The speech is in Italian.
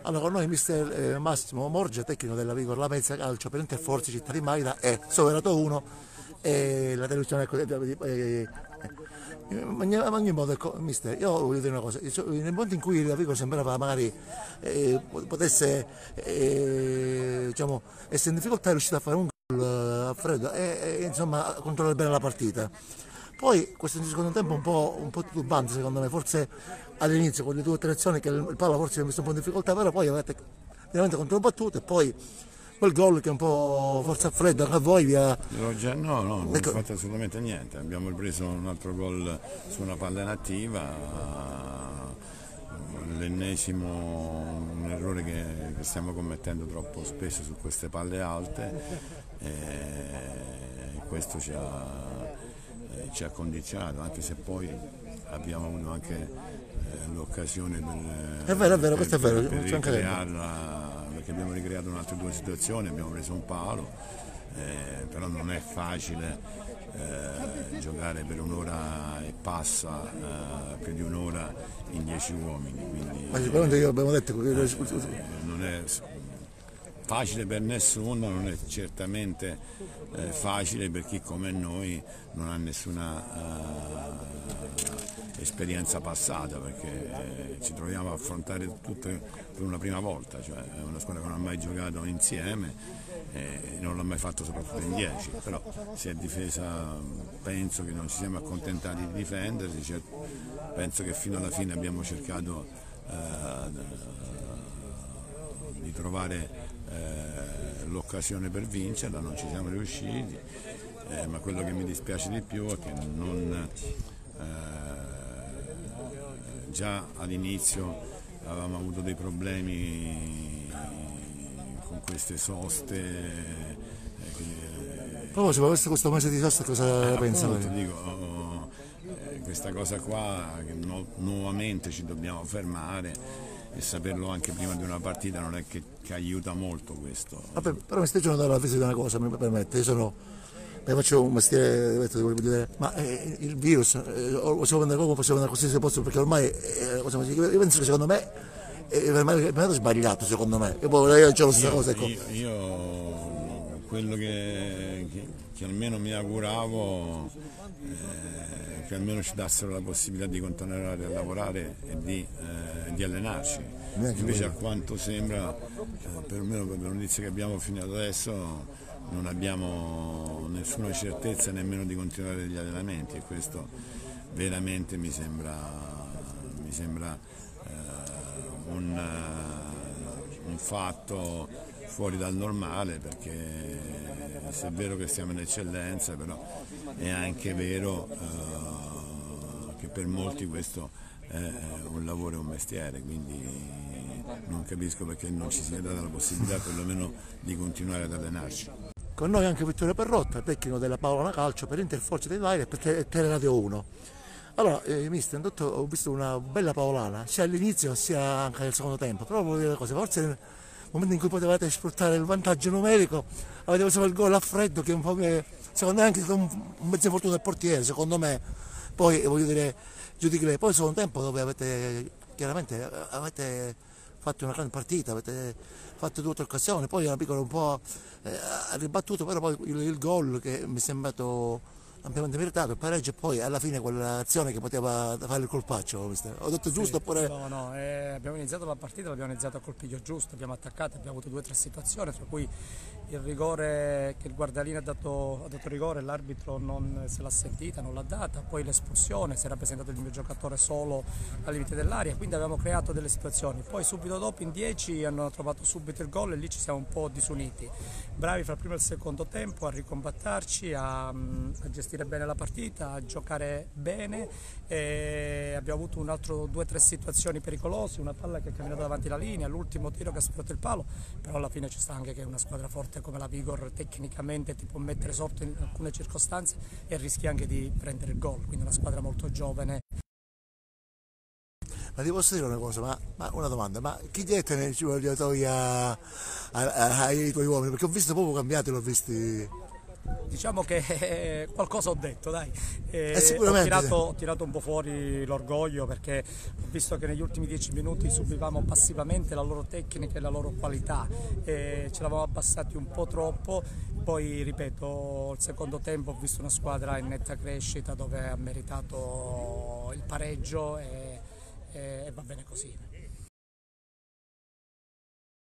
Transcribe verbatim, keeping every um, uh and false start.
Allora, con noi mister eh, Massimo Morgia, tecnico della Vigor La Mezza Calcio per Interforzi Città di Maida e Soverato uno e la televisione ecco, eh, eh, in ogni modo, ecco, mister, io voglio dire una cosa, nel momento in cui la Vigor sembrava magari eh, potesse eh, diciamo, essere in difficoltà, è riuscita a fare un gol a freddo e, e insomma a controllare bene la partita. Poi questo secondo tempo un po', un po' turbante secondo me, forse all'inizio con le due o tre azioni che il palla forse mi ha messo un po' in difficoltà, però poi avete veramente controbattuto e poi quel gol che è un po' forse a freddo anche a voi via... No, no, no, non ecco. ho fatto assolutamente niente, abbiamo preso un altro gol su una palla inattiva, l'ennesimo un errore che, che stiamo commettendo troppo spesso su queste palle alte e questo ci ha... ci ha condizionato, anche se poi abbiamo avuto anche eh, l'occasione per, è vero, è vero, per, questo è vero, per ricrearla, perché abbiamo ricreato un'altre due situazioni, abbiamo preso un palo, eh, però non è facile eh, giocare per un'ora e passa, eh, più di un'ora in dieci uomini. Quindi, ma sicuramente io abbiamo detto che eh, non è facile per nessuno, non è certamente eh, facile per chi come noi non ha nessuna eh, esperienza passata, perché eh, ci troviamo a affrontare tutto per una prima volta, cioè è una squadra che non ha mai giocato insieme e non l'ha mai fatto soprattutto in dieci, però si è difesa, penso che non ci siamo accontentati di difendersi, cioè, penso che fino alla fine abbiamo cercato eh, di trovare Eh, l'occasione per vincerla, non ci siamo riusciti, eh, ma quello che mi dispiace di più è che non, eh, già all'inizio avevamo avuto dei problemi con queste soste. Eh, che, proprio questo, questo mese di sosta cosa eh, pensa? Appunto, dico, oh, eh, questa cosa qua che no, nuovamente ci dobbiamo fermare. E saperlo anche prima di una partita non è che, che aiuta molto questo. Vabbè, però mi stai giocando dalla fisica una cosa, mi permette, io sono, mi faccio un mestiere, voglio dire, ma eh, il virus, eh, o possiamo prendere come possiamo prendere qualsiasi posto, perché ormai, eh, io penso che secondo me è veramente sbagliato, secondo me, io poi io ho la stessa cosa. Ecco. Io, io quello che, che, che almeno mi auguravo, eh, che almeno ci dassero la possibilità di continuare a lavorare e di, eh, di allenarci. Invece a quanto sembra, eh, perlomeno per le notizie che abbiamo fino adesso, non abbiamo nessuna certezza nemmeno di continuare gli allenamenti e questo veramente mi sembra, mi sembra eh, un, uh, un fatto fuori dal normale, perché se è vero che siamo in eccellenza, però è anche vero uh, che per molti questo è un lavoro e un mestiere, quindi non capisco perché non ci sia data la possibilità perlomeno di continuare ad allenarci. Con noi anche Vittorio Perrotta, tecnico della Paolana Calcio per Interforzi dei Maida e per Teleradio uno. Allora, eh, mister, ho visto una bella Paolana, sia all'inizio sia anche nel secondo tempo, però volevo dire una cosa, forse nel momento in cui potevate sfruttare il vantaggio numerico avete preso il gol a freddo che un po' che, secondo me anche un, un mezzo fortuna del portiere, secondo me, poi voglio dire, giudichi lei, poi il secondo tempo dove avete, chiaramente avete fatto una grande partita, avete fatto due o tre occasioni, poi una piccola un po' eh, ha ribattuto, però poi il, il gol che mi è sembrato ampiamente meritato, il pareggio e poi alla fine quell'azione che poteva fare il colpaccio, mister. Ho detto giusto sì, oppure... No, no, eh, abbiamo iniziato la partita, l'abbiamo iniziato a colpiglio giusto, abbiamo attaccato, abbiamo avuto due o tre situazioni, tra cui il rigore che il guardalino ha dato, ha dato rigore, l'arbitro non se l'ha sentita, non l'ha data, poi l'espulsione, si era presentato il mio giocatore solo al limite dell'area, quindi avevamo creato delle situazioni, poi subito dopo in dieci hanno trovato subito il gol e lì ci siamo un po' disuniti, bravi fra il primo e il secondo tempo a ricombattarci, a, a gestire bene la partita, a giocare bene, e abbiamo avuto un altro due o tre situazioni pericolose, una palla che è camminata davanti alla linea, l'ultimo tiro che ha sfiorato il palo, però alla fine ci sta anche che una squadra forte come la Vigor tecnicamente ti può mettere sotto in alcune circostanze e rischi anche di prendere il gol, quindi una squadra molto giovane. Ma ti posso dire una cosa, ma, ma una domanda, ma chi diete nei spogliatoi ai tuoi uomini? Perché ho visto proprio cambiati, l'ho visti... Diciamo che eh, qualcosa ho detto, dai. Eh, Eh, sicuramente, ho, tirato, sì. ho tirato un po' fuori l'orgoglio, perché ho visto che negli ultimi dieci minuti subivamo passivamente la loro tecnica e la loro qualità, eh, ce l'avamo abbassati un po' troppo. Poi ripeto, il secondo tempo ho visto una squadra in netta crescita, dove ha meritato il pareggio e, e va bene così.